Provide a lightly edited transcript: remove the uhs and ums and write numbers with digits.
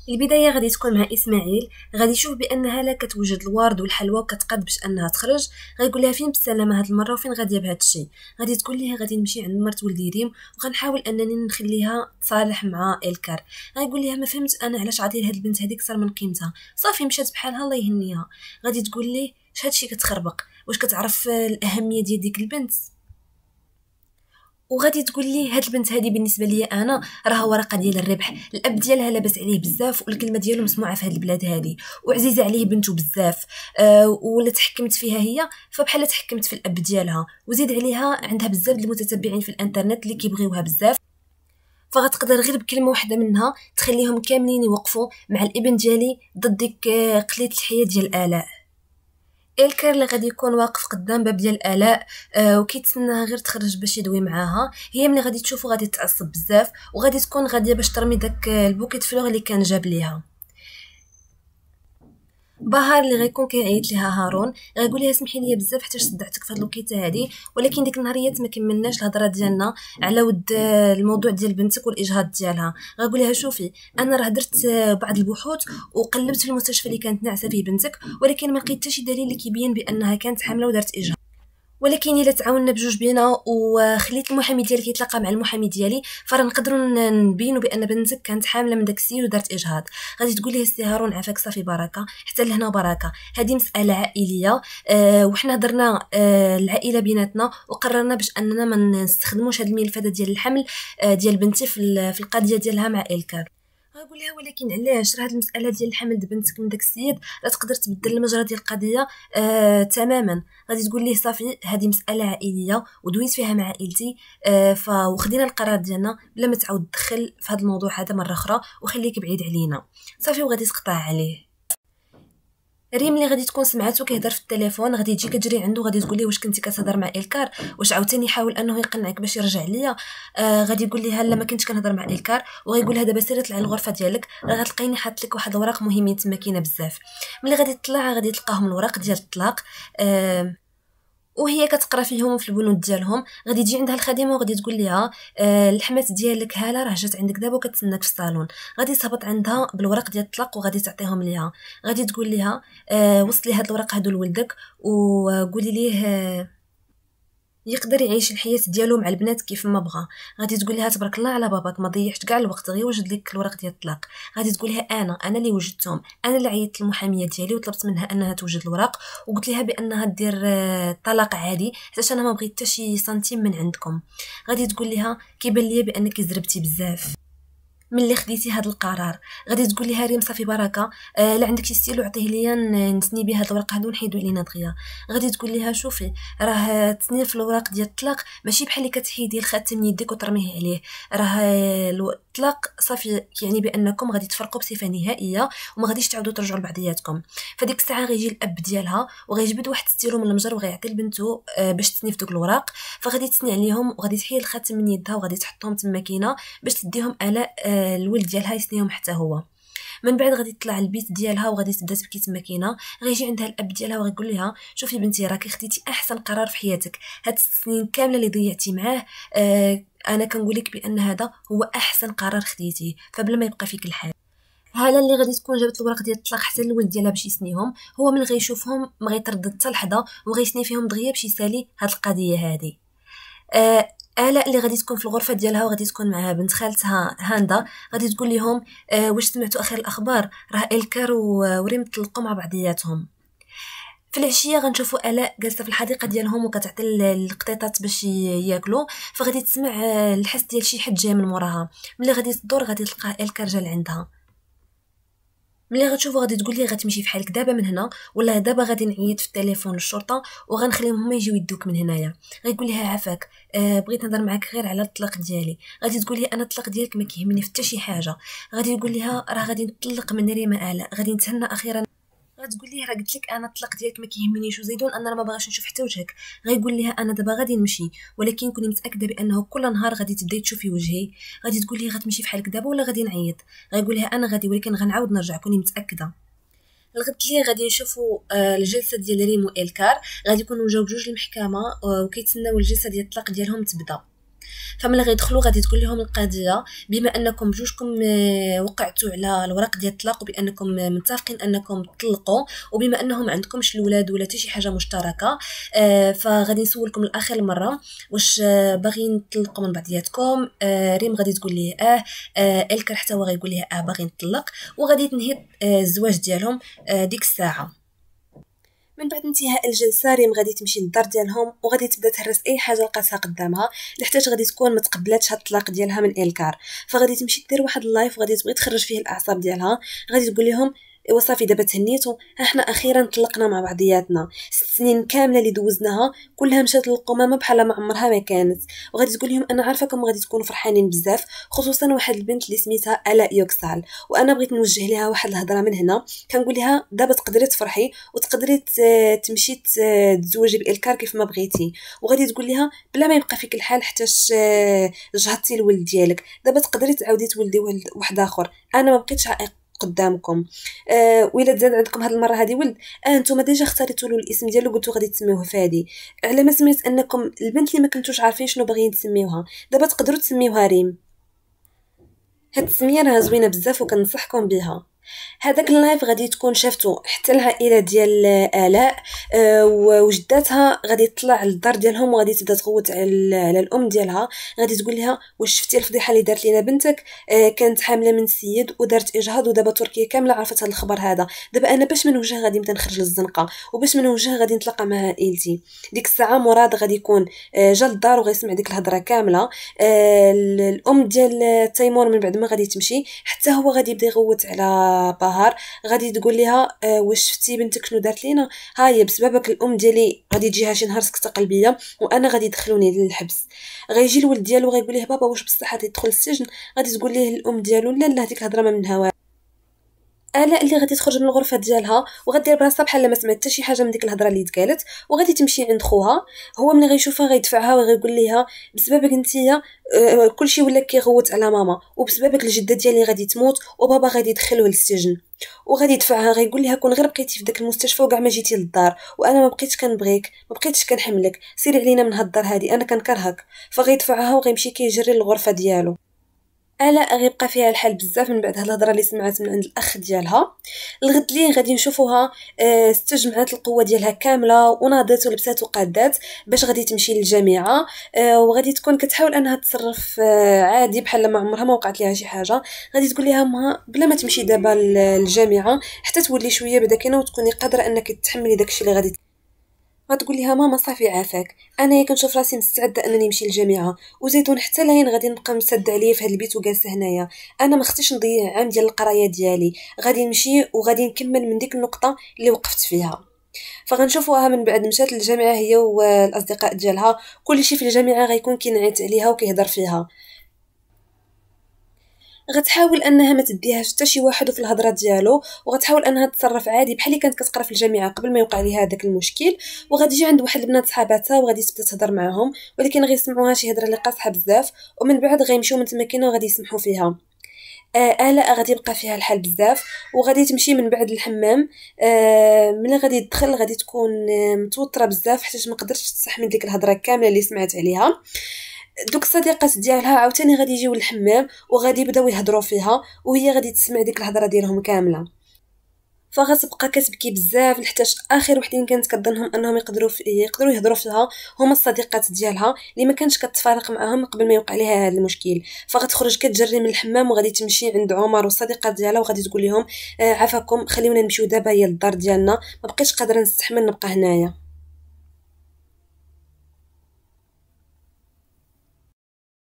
البدايه غادي تكون مع اسماعيل. غادي يشوف بان هاله كتوجد الورد والحلوى وكتقاد باش انها تخرج. غيقول لها فين بالسلامه هاد المره وفين غاديه بهذا الشيء. غادي تقول لها غادي نمشي عند مرت ولدي ريم وغنحاول انني نخليها تصالح مع الكار. غيقول لها ما فهمت انا علاش عطي لهاد البنت هذيك اكثر من قيمتها، صافي مشات بحالها الله يهنيها. غادي تقول ليه اش هادشي كتخربق، واش كتعرف الاهميه ديال ديك البنت؟ وغادي تقول لي هاد البنت هادي بالنسبه ليا انا راها ورقه ديال الربح، الاب ديالها لاباس عليه بزاف والكلمه ديالو مسموعه في هاد البلاد هادي وعزيزه عليه بنته بزاف. ولا تحكمت فيها هي فبحال تحكمت في الاب ديالها، وزيد عليها عندها بزاف د المتتبعين في الانترنت اللي كيبغيوها بزاف. فغتقدر غير بكلمه واحده منها تخليهم كاملين يوقفوا مع الابن ديالي ضد ديك قلية الحياه ديال الاء. الكار اللي غادي يكون واقف قدام باب ديال الاء وكيتسناها غير تخرج باش يدوي معاها. هي ملي غادي تشوفو غادي تعصب بزاف وغادي تكون غاديه باش ترمي داك البوكيت فلوغ اللي كان جاب ليها. بهار اللي غيكون كيعيط ليها هارون غيقول لها سمحي لي بزاف حيت صدعتك في هاد الوقيته هادي، ولكن ديك النهاريات ما كملناش الهضره ديالنا على ود الموضوع ديال بنتك والاجهاض ديالها. غنقول لها شوفي انا راه درت بعض البحوث وقلبت في المستشفى اللي كانت ناعسه فيه بنتك، ولكن ما لقيت حتى شي دليل اللي كيبين بانها كانت حامله ودارت اجهاض. ولكن الا تعاوننا بجوج بينا وخليت المحامي ديالك يتلاقى مع المحامي ديالي فراه نقدروا نبينوا بان بنتك كانت حامله من داك السيد ودارت اجهاض. غادي تقول ليه السي هارون عافاك صافي بركه حتى لهنا بركه، هذه مساله عائليه وحنا هضرنا العائله بيناتنا وقررنا باش اننا ما نستخدموش هذه الملفات ديال الحمل ديال بنتي في القضيه ديالها مع الكار. غنقول لها ولكن علاش راه هاد المساله ديال الحمل د بنتك من داك السيد راه تقدر تبدل المجرى ديال القضيه تماما. غادي تقول ليه صافي هذه مساله عائليه ودويت فيها مع عائلتي وخدينا القرار ديالنا بلا ما تعاود تدخل في هذا الموضوع هذا مره اخرى وخليك بعيد علينا صافي. وغادي تقطع عليه. ريم اللي غادي تكون سمعاتو كيهضر في التليفون غادي تجي كتجري عنده غادي تقول ليه واش كنتي كتهضر مع الكار، واش عاوتاني يحاول انه يقنعك باش يرجع ليا. غادي يقول ليها لا ما كنتش كنهضر مع الكار، وغيقول لها دابا سيري طلعي للغرفه ديالك راه غتلقيني حاط لك واحد الوراق مهمين تما كاينه بزاف. ملي غادي تطلع غادي تلقاهم الوراق ديال الطلاق وهي كتقرا فيهم في البنود ديالهم. غادي تجي عندها الخادمه وغادي تقول لها الحمات ديالك هاله راه جات عندك دابا وكتسناك في الصالون. غادي تهبط عندها بالورق ديال الطلاق وغادي تعطيهم ليها. غادي تقول لها وصلي هاد الورق هادو لولدك وقولي ليه يقدر يعيش الحياه ديالو مع البنات كيف ما بغى. غادي تقول لها تبارك الله على باباك ما ضيعت كاع الوقت غير وجد لك الورق ديال الطلاق. غادي تقول لها انا اللي وجدتهم، انا اللي عيطت للمحاميه ديالي وطلبت منها انها توجد الوراق وقلت لها بانها دير طلاق عادي حيت انا ما بغيت حتى شي سنتيم من عندكم. غادي تقول لها كيبان ليا بانك زربتي بزاف ملي خديتي هذا القرار. غادي تقول لها ريم صافي بركه لا عندك شي ستيلو عطيه ليا نتني به هاد الورق هادو نحيدو علينا دغيا. غادي تقول لها شوفي راه تسنيف في الوراق ديال الطلاق ماشي بحال اللي كتحيدي الخاتم من يدك وترميه عليه، راه الطلاق صافي يعني بانكم غادي تفرقوا بصفه نهائيه وما غاديش تعاودوا ترجعوا لبعضياتكم. فديك الساعه غيجي الاب ديالها وغيجبد واحد ستيلو من المجر وغيعطي لبنته باش تسنيف دوك الوراق. فغادي تسني عليهم وغادي تحيد الخاتم من يدها وغادي تحطهم تما كاينه باش تديهم الاء الولد ديالها يسنيهم حتى هو. من بعد غادي تطلع البيت ديالها وغادي تبدا تبكي تما كاينه. غيجي عندها الاب ديالها وغيقول لها شوفي بنتي راكي خديتي احسن قرار في حياتك، هاد السنين كامله اللي ضيعتي معاه انا كنقول لك بان هذا هو احسن قرار خديتيه فبلا ما يبقى فيك الحال. هاله اللي غادي تكون جابت الورق ديال الطلاق حتى للولد ديالها باش يسنيهم، هو من غيشوفهم ما غيتردد حتى لحظه وغيسني فيهم دغيا باش يسالي هاد القضيه هذه. آلاء اللي غادي تكون في الغرفه ديالها وغادي تكون معها بنت خالتها هاندا غادي تقول لهم واش سمعتوا اخر الاخبار راه الكار وريم طلقوا مع بعضياتهم. في العشيه غنشوفوا الاء جالسه في الحديقه ديالهم وكتعطي القطيطات باش ياكلوا. فغادي تسمع الحس ديال شي حد جاي من موراها. ملي غادي تدور غادي تلقى الكار جا لعندها. ملي غتشوفو غادي تقول لي غتمشي فحالك دابا من هنا ولا دابا غادي نعيط في التليفون للشرطه وغنخليهم هما يجيو يدوك من هنايا. غيقول لها عافاك بغيت نهضر معاك غير على الطلاق ديالي. غادي تقول لي انا الطلاق ديالك ما كيهمني في حتى شي حاجه. غادي يقول لها راه غادي نطلق من ريم الاء غادي نتهنى اخيرا. غتقول ليه راه قلت لك انا الطلاق ديالك ما كيهمنيش وزيدون انا راه ما باغاش نشوف حتى وجهك. غيقول لها انا دابا غادي نمشي ولكن كوني متاكده بانه كل نهار غادي تبداي تشوفي وجهي. غادي تقول ليه غتمشي فحالك دابا ولا غادي نعيط. غيقول لها انا غادي ولكن غنعاود نرجع كوني متاكده. الغد اللي غادي نشوفوا الجلسه ديال ريم والكار غادي يكونوا جاو بجوج المحكمه وكيتسناو الجلسه ديال الطلاق ديالهم تبدا. فملي غيدخلوا غادي تقول لهم القضيه بما انكم بجوجكم وقعتوا على الورق ديال الطلاق، وبانكم متفقين انكم تطلقوا، وبما انهم عندكمش الاولاد ولا حتى شي حاجه مشتركه. فغادي نسولكم الاخر مره واش باغيين تطلقوا من بعضياتكم. ريم غادي تقول ليه الكر حتى هو غيقول ليه باغي نطلق، وغادي تنهي الزواج ديالهم ديك الساعه. من بعد انتهاء الجلسه ريم غادي تمشي للدار ديالهم وغادي تبدا تهرس اي حاجه لقاتها قدامها، لحتاش غادي تكون ما تقبلاتش هاد الطلاق ديالها من الكار. فغادي تمشي دير واحد اللايف وغادي تبغي تخرج فيه الاعصاب ديالها. غادي تقول لهم ايوا صافي دابا تهنيتو، احنا اخيرا طلقنا مع بعضياتنا، 6 سنين كامله اللي دوزناها كلها مشات للقمامه بحال ما عمرها ما كانت. وغادي تقول لهم انا عارفاكم غادي تكونوا فرحانين بزاف، خصوصا واحد البنت اللي سميتها الاء يوكسال، وانا بغيت نوجه ليها واحد الهضره من هنا. كنقول لها دابا تقدري تفرحي وتقدري تمشي تزوجي بالكار كيف ما بغيتي. وغادي تقول لها بلا ما يبقى فيك الحال حتىش جهضتي الولد ديالك، دابا تقدري تعاودي تولدي ولد واحد اخر، انا ما بقيتش عائق قدامكم. وإلا تزاد عندكم هاد المره هذه ولد، نتوما ديجا اختاريتوا له الاسم ديالو قلتوا غادي تسميوه فادي، على ما سمعت انكم البنت اللي ما كنتوش عارفين شنو باغيين تسميوها، دابا تقدروا تسميوها ريم. هاد السميه راه زوينه بزاف وكنصحكم بها. هذاك اللايف غادي تكون شافتو حتى العائله ديال الاء، وجداتها غادي تطلع للدار ديالهم وغادي تبدا تغوت على الام ديالها. غادي تقول لها واش شفتي الفضيحه اللي دارت لينا بنتك، كانت حامله من سيد ودارت اجهاض، ودابا تركيا كامله عرفت هذا الخبر هذا، دابا انا باش من وجه غادي نبدا نخرج للزنقه، وباش من وجه غادي نتلاقى مع عائلتي. ديك الساعه مراد غادي يكون جا للدار وغيسمع ديك الهضره كامله. الام ديال تيمور من بعد ما غادي تمشي حتى هو غادي يبدا يغوت على بهار. غادي تقول لها واش شفتي بنتك شنو دارت لينا، ها هي بسببك الام ديالي غادي تجيها شي نهار سكته قلبيه وانا غادي يدخلوني للحبس. غيجي الولد ديالو غيقول ليه بابا واش بصح غادي يدخل السجن. غادي تقول ليه الام ديالو لا لا ديك الهضره ما منها. الاء اللي غادي تخرج من الغرفه ديالها وغدير براسها بحال ما سمعت حتى شي حاجه من ديك الهضره اللي تقالت، وغادي تمشي عند خوها. هو ملي غيشوفها غيدفعها وغيقول ليها بسببك نتيا كلشي ولا كيغوت على ماما، وبسببك الجده ديالي غادي تموت وبابا غادي يدخلوه للسجن. وغادي يدفعها غيقول لها كون غير بقيتي في داك المستشفى وكاع ما جيتي للدار وانا ما بقيتش كنبغيك ما بقيتش كنحملك، سيري علينا من هاد الدار هادي انا كنكرهك. فغيدفعها وغيمشي كيجري للغرفه ديالو. الا غيبقى فيها الحال بزاف من بعد هاد الهضره اللي سمعت من عند الاخ ديالها. الغد ليه غادي نشوفوها استجمعت القوه ديالها كامله وناضت ولبسات وقادات باش غادي تمشي للجامعه. وغادي تكون كتحاول انها تصرف عادي بحال ما عمرها ما وقعت ليها شي حاجه. غادي تقول لها ما بلا ما تمشي دابا للجامعه حتى تولي شويه بعدا كاينه وتكوني قادره انك تحملي داكشي اللي غادي. غتقول لها ماما صافي عافاك، انا كنشوف راسي مستعده انني نمشي للجامعه، وزيدون حتى لين غادي نبقى مسد عليا في هذا البيت وجالسه هنايا، انا ما خصنيش نضيع عام ديال القرايه ديالي، غادي نمشي وغادي نكمل من ديك النقطه اللي وقفت فيها. فغنشوفوها من بعد مشات للجامعه هي والاصدقاء ديالها. كلشي في الجامعه غيكون كينعت عليها وكيهضر فيها. غتحاول انها ما تديهاش حتى شي واحد في الهضره ديالو، وغتحاول انها تتصرف عادي بحال اللي كانت كتقرا في الجامعه قبل ما يوقع ليها هذاك المشكل. وغادي يجي عند واحد البنات صحاباتها وغادي تبدا تهضر معاهم، ولكن غيسمعوها شي هضره اللي قاصحه بزاف، ومن بعد غيمشيو من تما كاينه وغادي يسمحوا فيها. الاء غادي يبقى فيها الحال بزاف وغادي تمشي من بعد الحمام. ملي غادي تدخل غادي تكون متوتره بزاف حيت ما قدرتش تستحمل ديك الهضره كامله اللي سمعت عليها. دوك الصديقات ديالها عاوتاني غادي يجيو للحمام وغادي يبداو يهضروا فيها وهي غادي تسمع ديك الهضره ديالهم كامله. فغتبقى كتبكي بزاف لحتاش اخر وحدين كانت كظنهم انهم يقدروا يهضروا فيها هما الصديقات ديالها اللي ما كانش كتفارق معاهم قبل ما يوقع ليها هذا المشكل. فغتخرج كتجري من الحمام وغادي تمشي عند عمر والصديقات ديالها وغادي تقول لهم عافاكم خليونا نمشيو دابا هي للدار ديالنا، ما بقيتش قادره نستحمل نبقى هنايا.